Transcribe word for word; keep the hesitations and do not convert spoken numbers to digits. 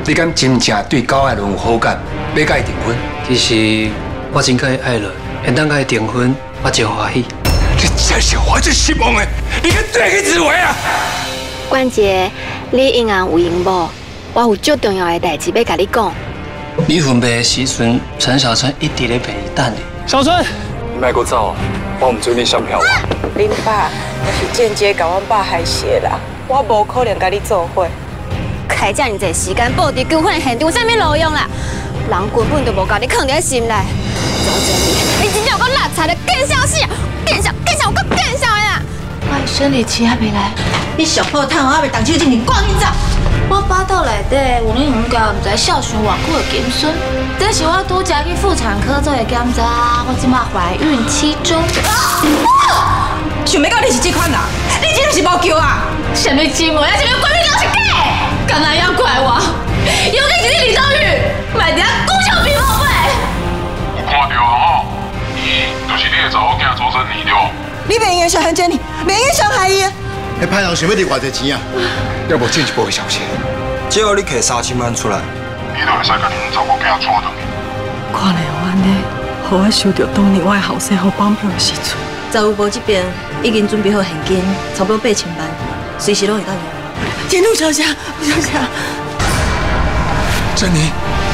你敢真正对高爱伦有好感，要甲伊订婚？ 其实我真甲伊爱伦，现当甲伊订婚，我真欢喜。 你真是我最失望的，你敢对去自为啊！ 关姐，你应安有闲无？我有最重要的代志要甲你讲。 你分别的时阵，陈小春一直咧陪你等你。 小春， 你卖个走，帮我们追你相票吧。 恁爸就是间接甲阮爸害死的啦，我无可能甲你做伙。 开遮尔济时间布置求婚的现场，有啥物路用啦？人根本就无甲你放在心内。周真你，你真正有够烂菜的，更小死啊！更小，更小，有够更小的啦！ 我生理期还没来，你上好趁我还未动手之前，赶紧走！我巴肚内底有恁两家唔知孝顺偌久的金孙，这是我拄才去妇产科做的检查，我即马怀孕七周。 想要到你是这款人，你真是无救啊！ 什么姊妹啊，什么闺蜜都是假，干那要怪我？尤其是你李宗宇，卖伫遐孤笑比后背。 有看到吼，伊就是你的查某囝周真妮对。 你袂用伤害珍妮，袂用伤害伊。 迄歹人想要你偌济钱啊？ 要无进一步的消息， 只要你摕三千万出来， 你就会使甲恁查某囝娶倒去。 看来有安尼，互我想到当年我的后生互绑票的时阵。 财务部这边已经准备好现金，差不多八千万，随时拢会到用。 天路小姐，小姐， 珍妮。